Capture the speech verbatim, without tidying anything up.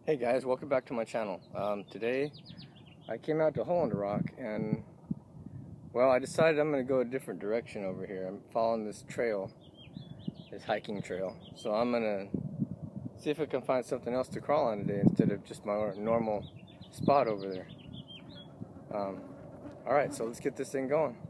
Hey guys, welcome back to my channel. Um, today I came out to Hole in the Rock and, well, I decided I'm going to go a different direction over here. I'm following this trail, this hiking trail. So I'm going to see if I can find something else to crawl on today instead of just my normal spot over there. Um, Alright, so let's get this thing going.